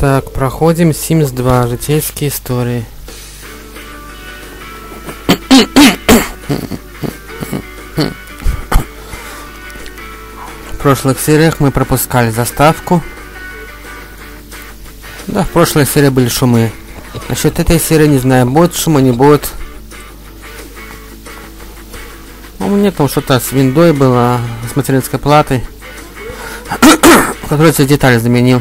Так, проходим Sims 2. Житейские истории. В прошлых сериях мы пропускали заставку. Да, в прошлой серии были шумы. Насчет этой серии не знаю, будет шума, не будет. У меня там что-то с виндой было, с материнской платой, который все детали заменил.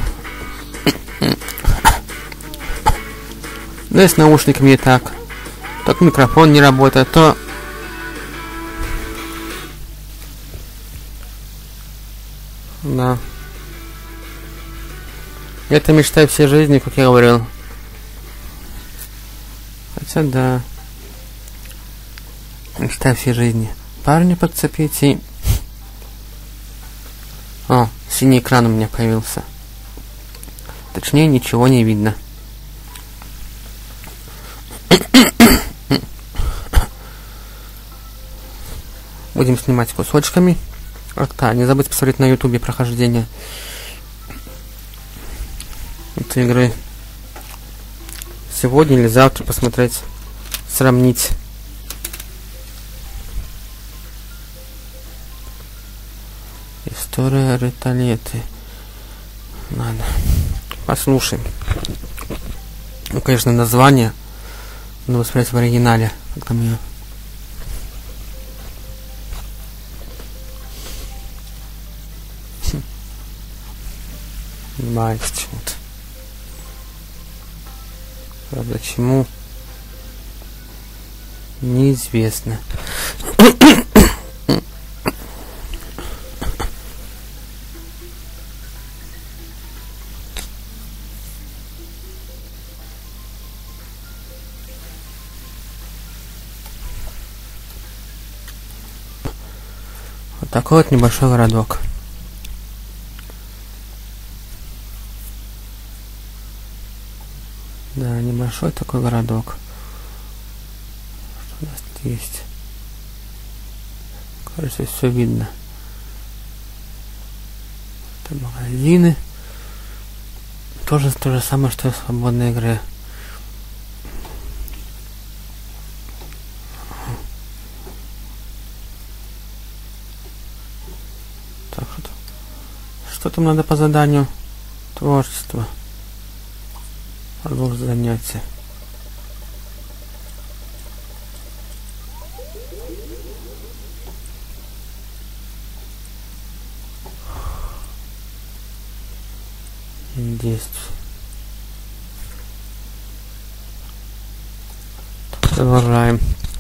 Да и с наушниками не так. Так микрофон не работает, то... Да. Это мечта всей жизни, как я говорил. Хотя да. Мечта всей жизни. Парня подцепить и... О, синий экран у меня появился. Точнее, ничего не видно. Будем снимать кусочками. Да, не забудь посмотреть на ютубе прохождение этой игры. Сегодня или завтра посмотреть, сравнить. История Риталеты. Ладно. Послушаем. Ну, конечно, название надо воспринять в оригинале. Как там ее. Мальчик. Правда, чему? Неизвестно. Вот такой вот небольшой городок. Да, небольшой такой городок. Что у нас тут есть? Кажется, все видно. Это магазины. Тоже то же самое, что и в свободной игре. Так, что там надо по заданию? Творчество. Продолжить занятия. Действие. Продолжаем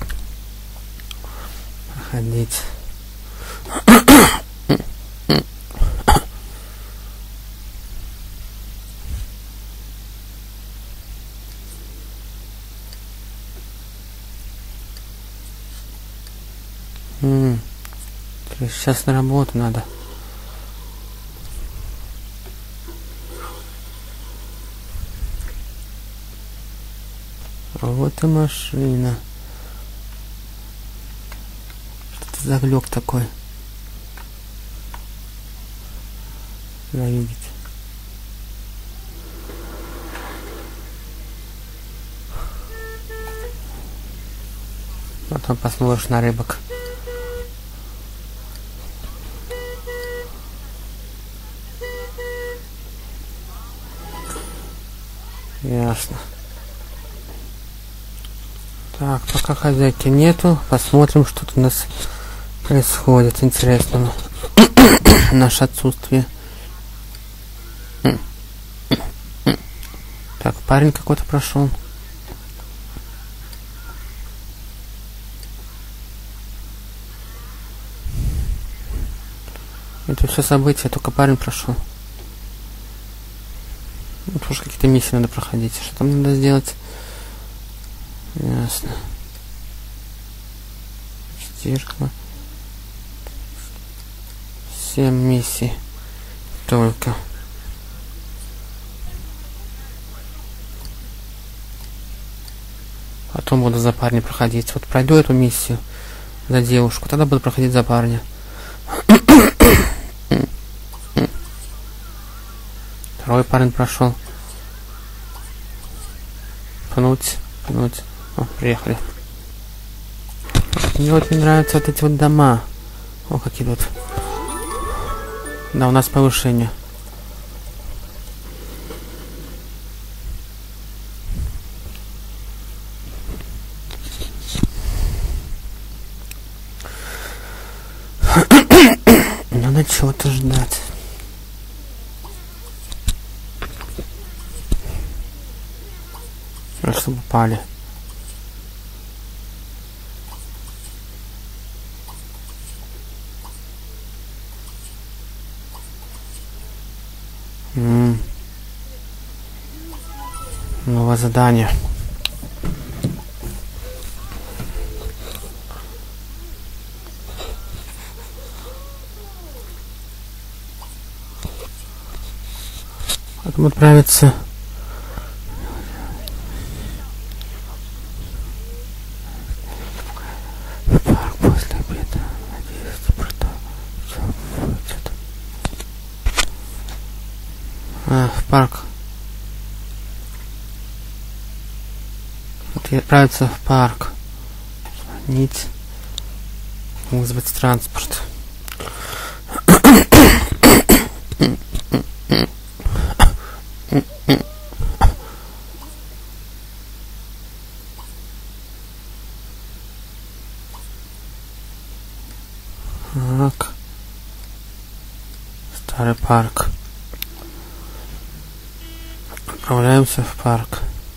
проходить. Сейчас на работу надо. Вот и машина. Что это за глёк такой? Надо видеть. Потом посмотришь на рыбок. Ясно. Так, пока хозяйки нету, посмотрим, что тут у нас происходит. Интересно. Наше отсутствие. Так, парень какой-то прошел. Это все события, только парень прошел. Вот уж какие-то миссии надо проходить. Что там надо сделать? Ясно. Зеркало. 7 миссий. Только. Потом буду за парня проходить. Вот пройду эту миссию за девушку, тогда буду проходить за парня. Второй парень прошел. пнуть. О, приехали. Мне вот не нравятся вот эти вот дома. О, какие тут. Да, у нас повышение. Надо чего-то ждать. Чтобы упали. Новое задание. Потом отправиться в парк после обеда. Надеюсь, в парк. Вот и отправиться в парк. Звонить. Вызвать транспорт. Так. Старый парк. Отправляемся в парк.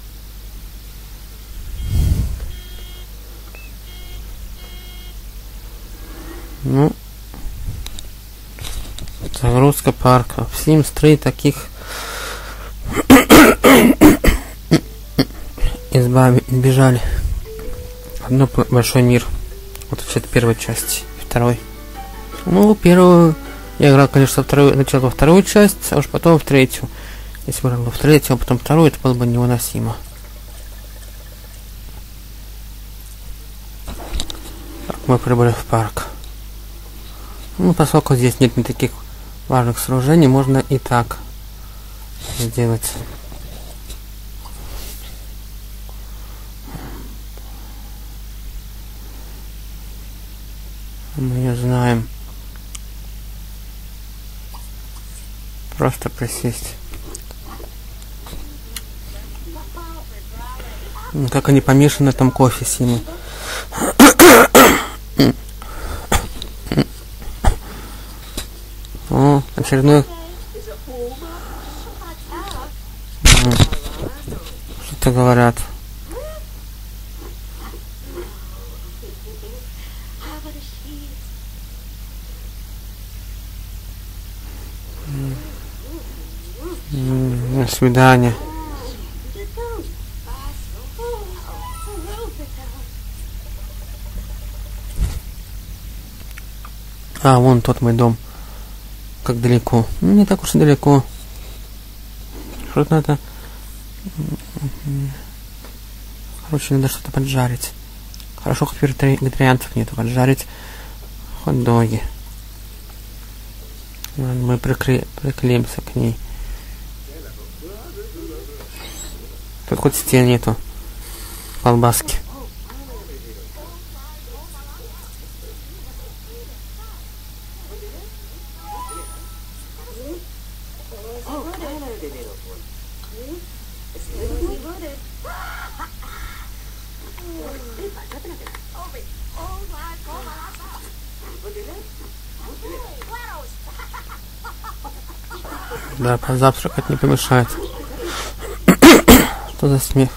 Ну, загрузка парка. В Sims 3 таких избежали. Одно большой мир. Вот это первая часть. Второй. Ну, первую я играл, конечно, сначала во вторую часть, а уж потом в третью. Если бы играл в третью, а потом вторую, это было бы невыносимо. Так, мы прибыли в парк. Ну, поскольку здесь нет никаких важных сооружений, можно и так сделать. Мы ее знаем. Просто присесть. Как они помешаны на этом кофе синим. О, очередной. Что-то говорят. До свидания. А, вон тот мой дом. Как далеко? Ну, не так уж и далеко. Что-то надо... Короче, надо что-то поджарить. Хорошо, хоть вегетарианцев нету. Поджарить хот-доги. Мы приклеимся к ней. Тут хоть стен нету. Колбаски. Да, позавтракать не помешает. Что за смех?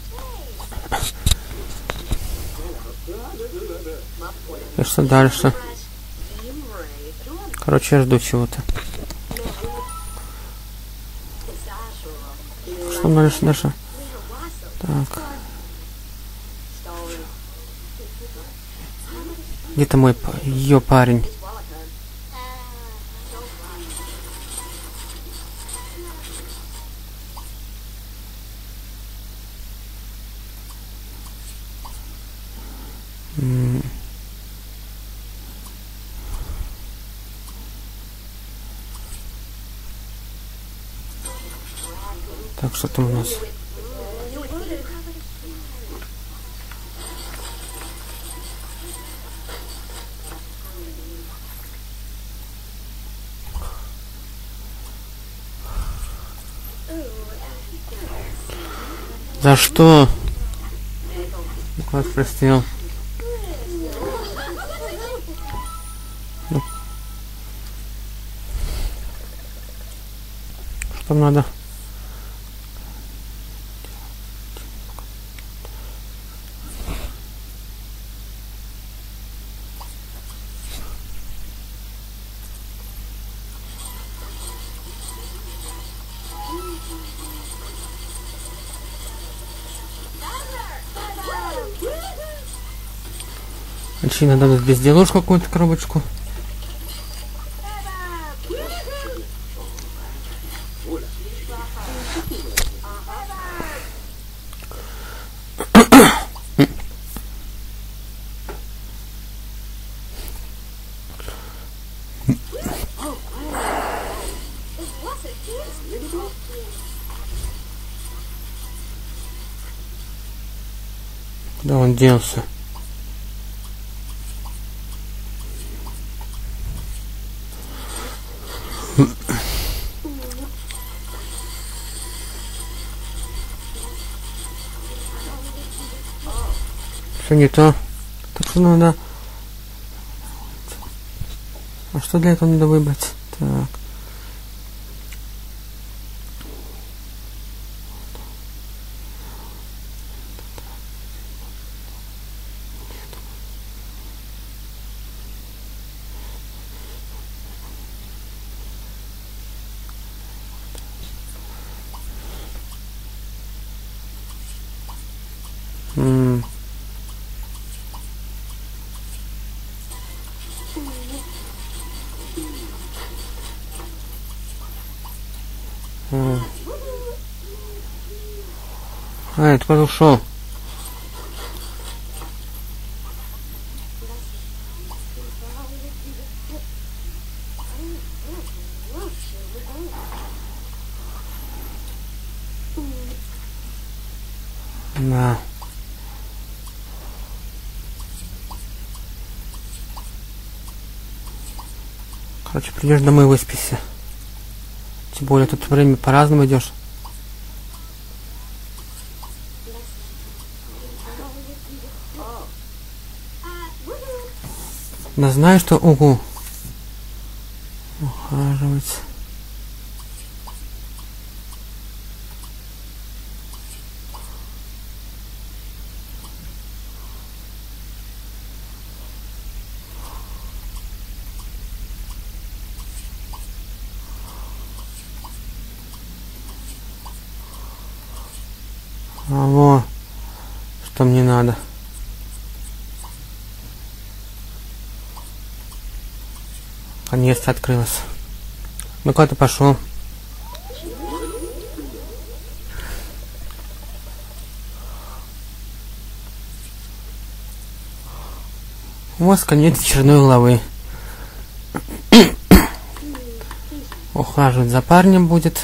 И что дальше? Короче, я жду чего-то. Что дальше? Так. Где-то ее парень. Так, что там у нас? За что? Класс простил. Что надо? Очевидно, надо безделушку какую-то коробочку. Куда он делся? Все не то. Так что надо... А что для этого надо выбрать? Так. А, это куда ушел? Да. Короче, придешь домой, выспися. Тем более тут время по-разному идешь. Да знаю, что угу. Ухаживать. Алло, что мне надо? Наконец-то открылась. Ну куда ты пошел? Вот конец очередной главы. Ухаживать за парнем будет.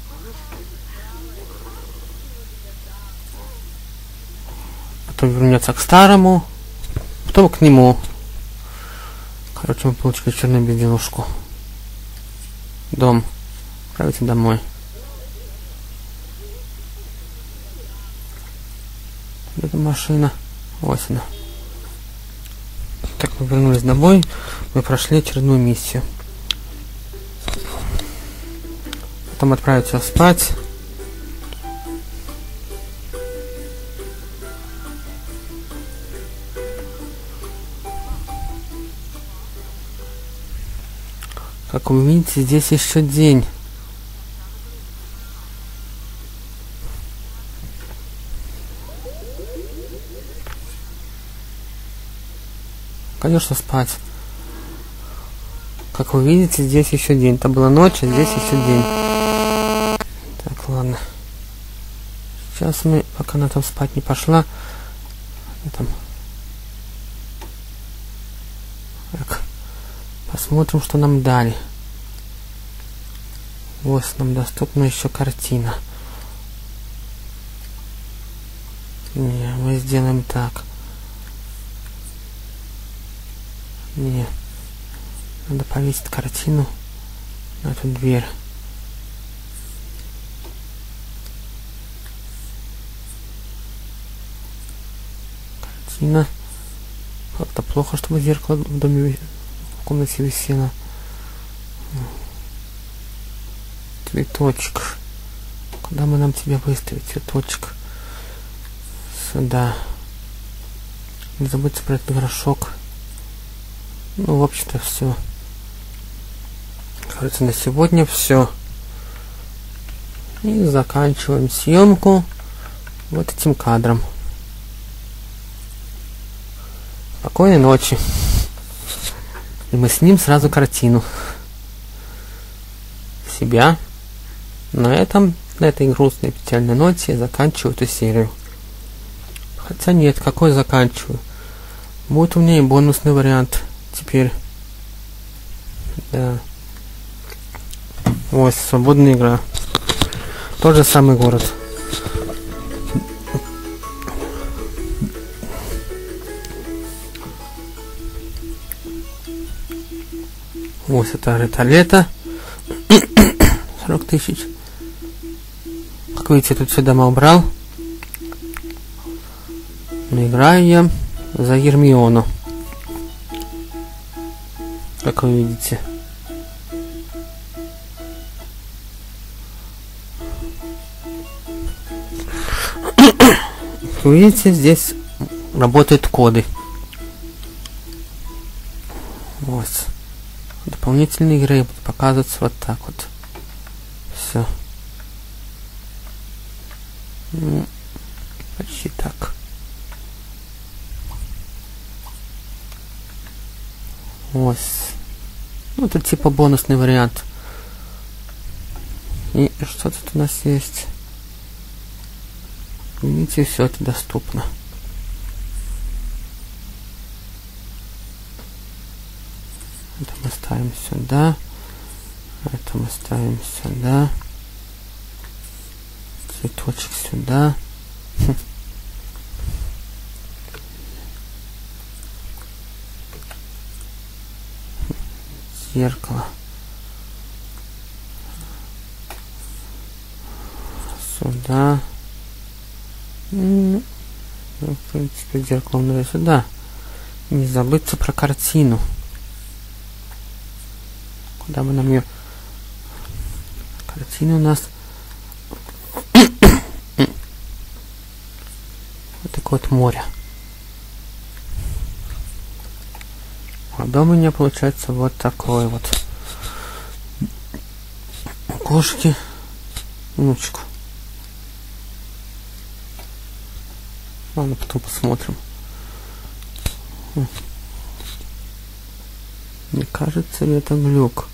Потом вернется к старому. Потом к нему. Короче, мы получили черную безделушку. Дом. Отправиться домой. Это машина. Вот она. Так, мы вернулись домой. Мы прошли очередную миссию. Потом отправиться спать. Как вы видите, здесь еще день. Конечно, спать. Как вы видите, здесь еще день. Это была ночь, а здесь еще день. Так, ладно. Сейчас мы, пока она там спать не пошла, там... Так. Посмотрим, что нам дали. Вот нам доступна еще картина. Не, мы сделаем так. Не. Надо повесить картину на эту дверь. картина. Как-то плохо, чтобы зеркало в доме, в комнате висело. Цветочек. Куда мы нам тебя выставить? Цветочек. Сюда. Не забудьте про этот горшок. Ну, в общем-то, все. Кажется, на сегодня все. И заканчиваем съемку вот этим кадром. Спокойной ночи. И мы снимем сразу картину себя. На этой грустной печальной ноте я заканчиваю эту серию. Хотя нет, какой заканчиваю? Будет у меня и бонусный вариант теперь. Да. Вот, свободная игра. Тот же самый город. Вот это лето. 40 тысяч. Как видите, тут все дома убрал. Но играю я за Гермиону. Как вы видите. Как вы видите, здесь работают коды. Вот. Дополнительные игры будут показываться вот так вот. Все. Ну, почти так. Вот. Ну, это типа бонусный вариант. И что тут у нас есть? Видите, все это доступно. Это мы ставим сюда. Это мы ставим сюда. Цветочек сюда. Зеркало. Сюда. Ну, в принципе, зеркало надо сюда. Не забыться про картину. Куда бы нам ее... Картина у нас... Вот такое вот море. А дом у меня получается вот такой вот. Кошки. Минуточку. Ладно, потом посмотрим. Мне кажется, ли это глюк?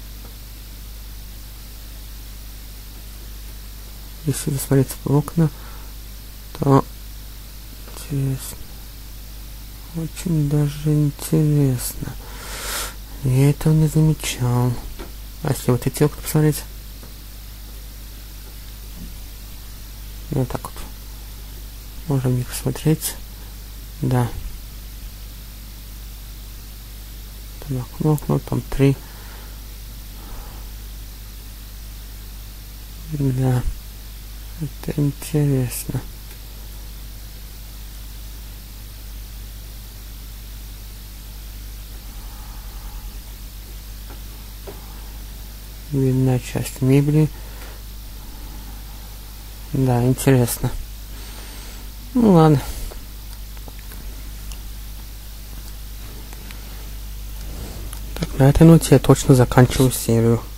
Если посмотреть в окна, то интересно. Очень даже интересно. Я этого не замечал. А если вот эти окна посмотреть? Вот так вот. Можем в них посмотреть. Да. Там окно, там 3. Да. Это интересно. Видна часть мебели. Да, интересно. Ну ладно. Так, на этой ноте я точно заканчиваю серию.